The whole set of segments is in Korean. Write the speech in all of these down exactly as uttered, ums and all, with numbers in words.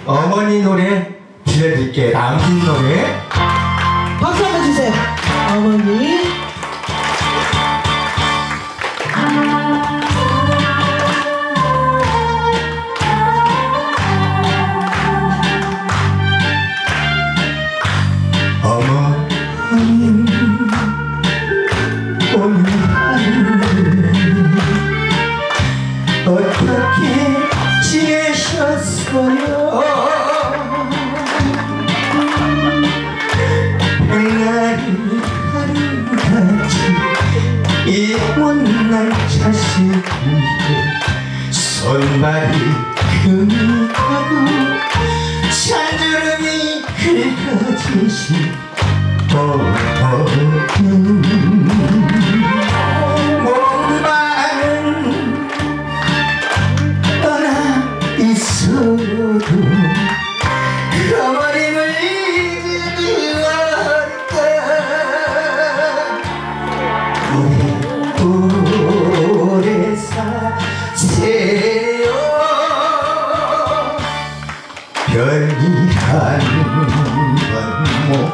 어머니 노래 들려드릴게요. 남긴 노래. 박수 한번 주세요. 어머니. 어머니 오늘 어떻게 지내셨어요? 백날이 하루같이 이 못난 자식 위에 손발이 금이 가고 찬주름이 긁어지시 몸만은 떠나 있어도 어머님을 잊지 않을까. 오래 사세요. 별이란 건뭐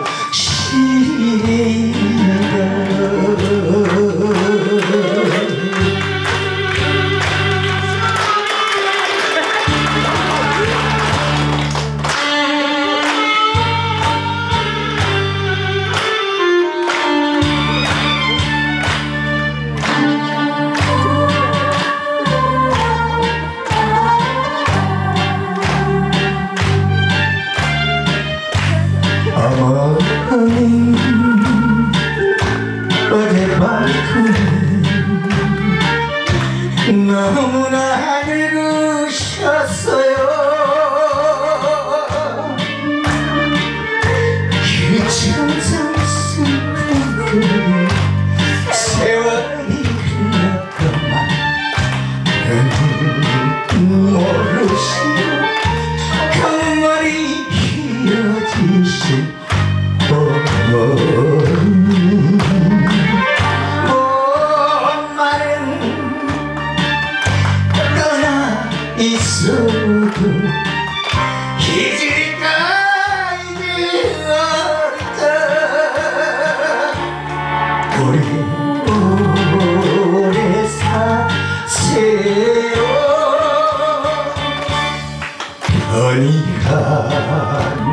어머님 어젯밤 너무나 늙으셨어요. 그 천상 슬픈 세월이 흘렀건만 모르시고 금머리 휘어지신 어머니. 엄마는 떠나 있어도 잊을까 잊을까. 오래 오래 사세요. 편히 가